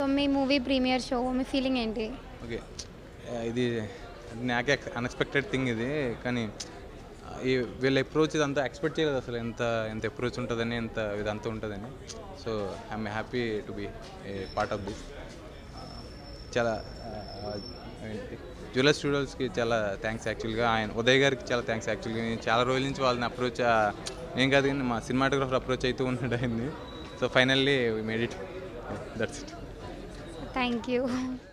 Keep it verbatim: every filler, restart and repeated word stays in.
So మీ movie premiere show మీ feeling ఏంటి? ఓకే, ఇది నాకే అన్ఎక్స్పెక్టెడ్ థింగ్ ఇది. కానీ ఈ వీళ్ళ అప్రోచ్ ఇదంతా ఎక్స్పెక్ట్ చేయలేదు అసలు, ఎంత ఎంత అప్రోచ్ ఉంటుందని, ఎంత ఇదంతా ఉంటుందని. So I'm happy to be a part of this. చాలా జ్యువెలర్ స్టూడియోస్కి చాలా థ్యాంక్స్ యాక్చువల్గా. ఆయన ఉదయ్ గారికి చాలా థ్యాంక్స్ యాక్చువల్గా. నేను చాలా రోజుల నుంచి వాళ్ళని అప్రోచ్, ఏం కాదు కానీ మా సినిమాటోగ్రఫర్ అప్రోచ్ అవుతూ ఉన్నాడు ఆయన్ని. So finally we made it. That's it. Thank you.